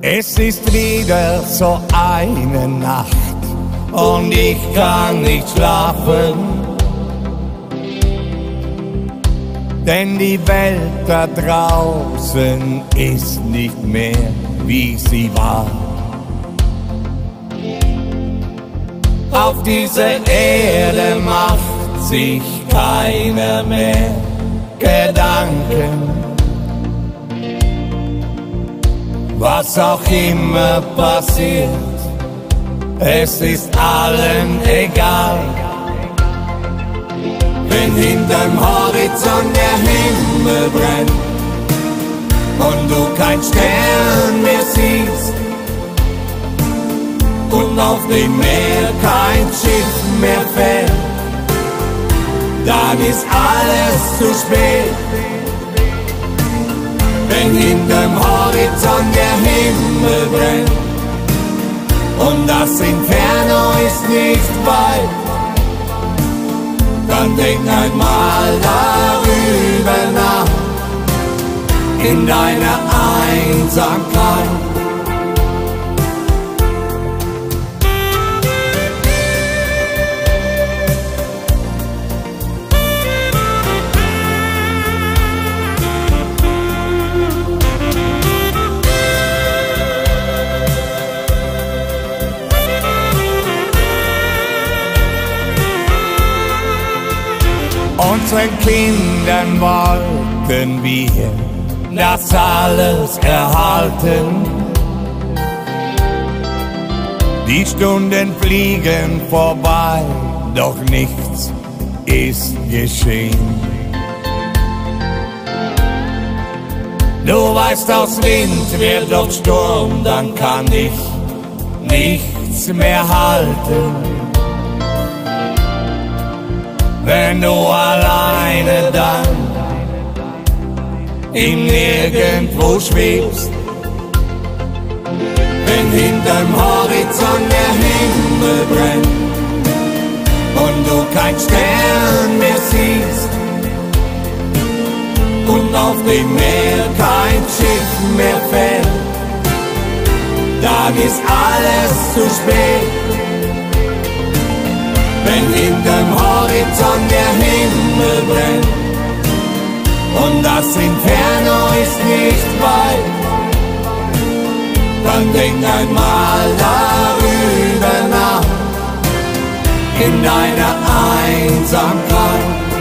Es ist wieder so eine Nacht und ich kann nicht schlafen, denn die Welt da draußen ist nicht mehr, wie sie war. Auf dieser Erde macht sich keiner mehr Gedanken, was auch immer passiert, es ist allen egal. Wenn hinterm Horizont der Himmel brennt und du kein Stern mehr siehst und auf dem Meer kein Schiff mehr fährt, dann ist alles zu spät. Wenn hinterm Horizont der Himmel brennt und das Inferno ist nicht weit, dann denk einmal darüber nach, in deiner Einsamkeit. Unseren Kindern wollten wir das alles erhalten. Die Stunden fliegen vorbei, doch nichts ist geschehen. Du weißt, aus Wind wird doch Sturm, dann kann dich nichts mehr halten. Wenn du alleine dann im Nirgendwo schwebst, wenn hinterm Horizont der Himmel brennt und du kein Stern mehr siehst und auf dem Meer kein Schiff mehr fährt, dann ist alles zu spät. Wenn hinterm Horizont der Himmel brennt und das Inferno ist nicht weit, dann denk einmal darüber nach, in deiner Einsamkeit.